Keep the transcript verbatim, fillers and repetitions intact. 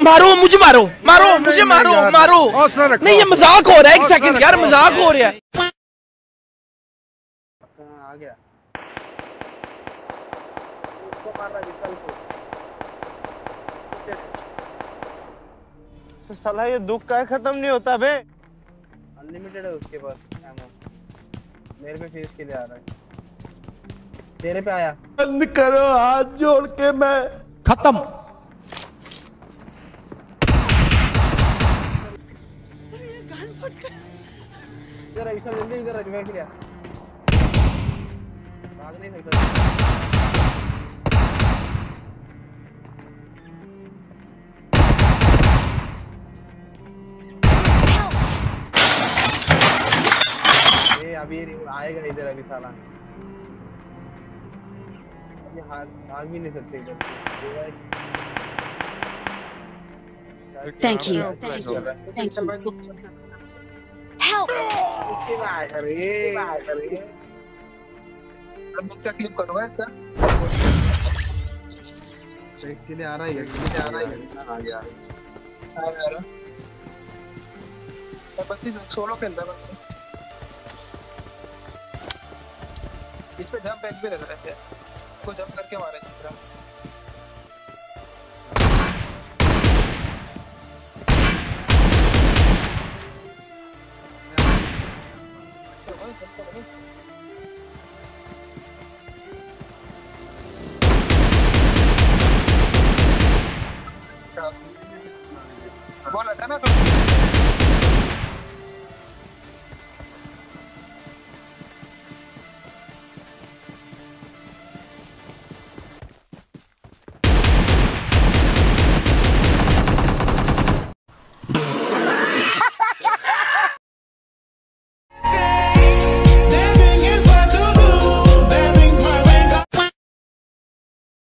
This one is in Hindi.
मारो मुझे, मारो मारो मुझे, मारो मारो। नहीं ये मजाक हो रहा है, एक सेकंड यार, मजाक हो रहा है। आ गया उसको मार रहा विशाल को। तो साला ये दुख का खत्म नहीं होता बे। अनलिमिटेड है उसके पास एमो। मेरे पे फिनिश के लिए आ रहा है। तेरे पे आया। बंद करो हाथ जोड़ के, मैं खत्म। इधर विशाल जल्दी इधर रिवाइव किया। भाग नहीं सकता। ये अभी आएगा इधर अभी साला। ये भाग भाग भी नहीं सकते इधर। Thank you. Thank you. Thank you. Help! अरे अब इसका क्लिप करूंगा इसका। इसके लिए आ रहा है, इसके लिए आ रहा है। आ गया आ रहा है बत्तीस सोलो के अंदर इस पे जंप बैक भी लग रहा है ऐसे को जंप करके मारे इस तरह। बोला था ना तो